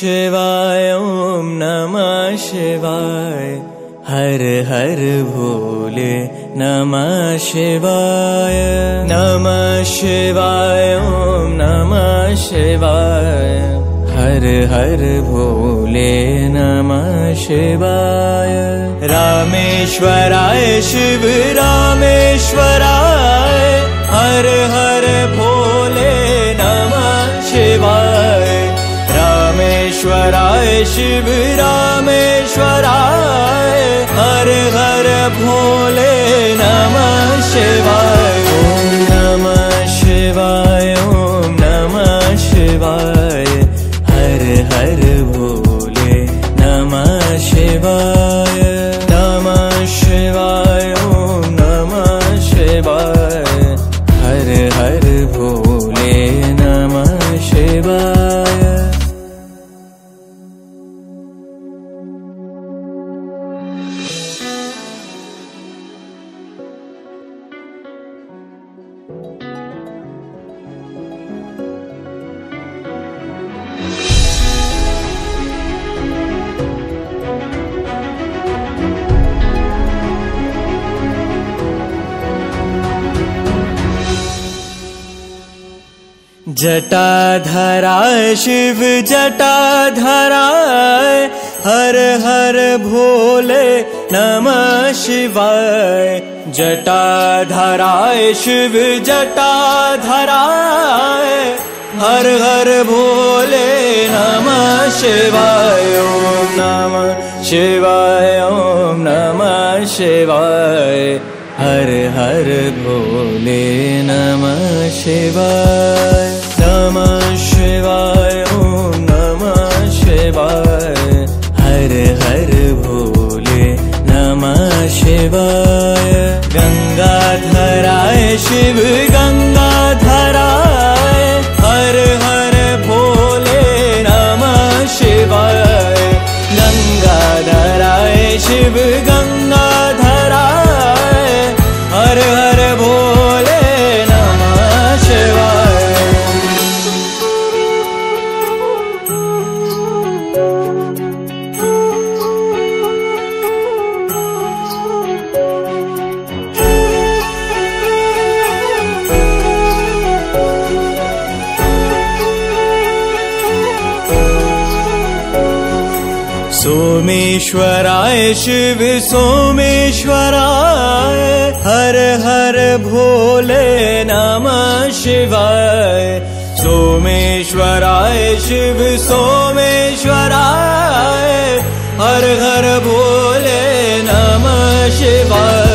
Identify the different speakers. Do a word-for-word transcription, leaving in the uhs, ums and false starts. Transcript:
Speaker 1: शिवाय ओम नमः शिवाय। हर हर भोले नमः शिवाय। नमः शिवाय ओम नमः शिवाय। हर हर भोले नमः शिवाय। रामेश्वराय शिव रामेश्वराय। हर हर भोले नमः शिवाय। रामेश्वराय शिव रामेश्वराय। हर हर भोले नमः शिवाय। ओम नमः शिवाय ओम नमः शिवाय। हर हर भोले नमः शिवाय। नमः शिवाय ओम नमः शिवाय। हर हर भोले नमः शिवाय। जटाधराय शिव जटाधराय। हर हर भोले नमः शिवाय। जटाधराय शिव जटाधराय। हर हर भोले नमः शिवाय। ओम नमः शिवाय ओम नमः शिवाय। हर हर भोले नमः शिवाय। नमः शिवाय ओम नमः शिवाय। हर हर भोले नमः शिवाय। गंगाधराय शिव गंगाधराय। हर हर भोले नमः शिवाय। गंगाधराय शिव गंगाधराय। हर हर भोले नमः शिवाय। सोमेश्वराय शिव सोमेश्वराय। हर हर भोले नमः शिवाय। सोमेश्वराय शिव सोमेश्वराय। हर हर भोले नमः शिवाय।